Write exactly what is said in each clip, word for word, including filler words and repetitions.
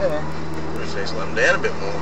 Yeah. Just need to slow them down a bit more.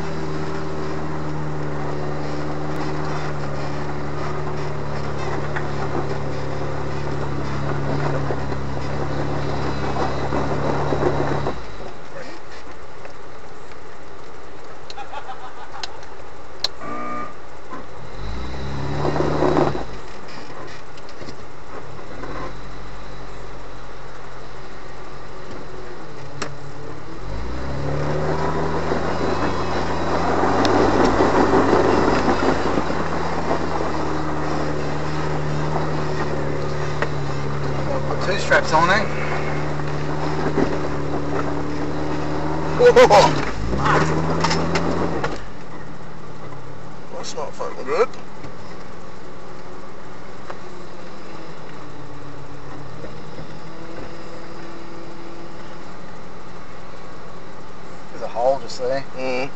Two straps on, eh? Whoa! That's not fucking good. There's a hole just there. Mm.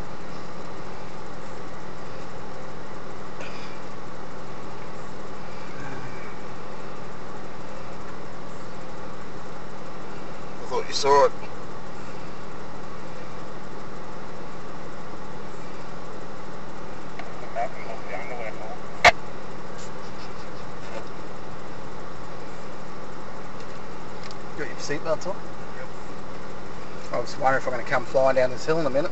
I thought you saw it. Got your seatbelts on? Yep. I was wondering if I'm going to come flying down this hill in a minute.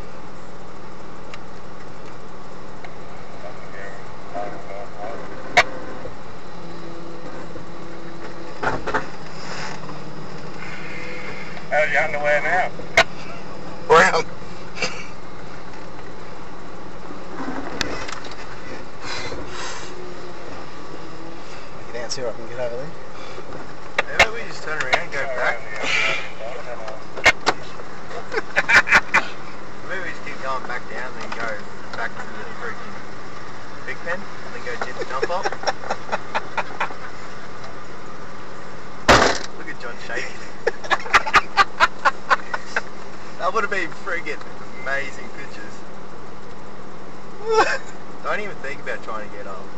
How's your underwear now? Brown. Get down, see if I can get over there. Maybe we just turn around and go back. Maybe we just keep going back down and then go back to the freaking big pen and then go dip the dump up. Look at John shaking. That would have been friggin' amazing pictures. Don't even think about trying to get up.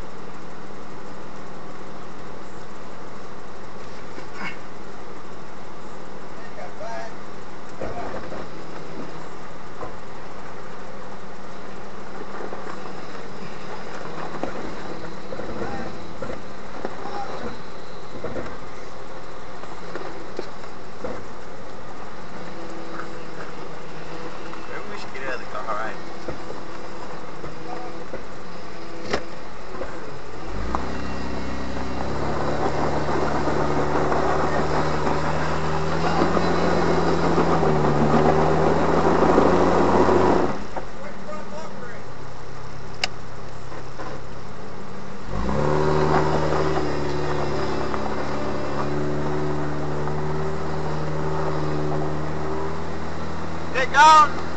Get going!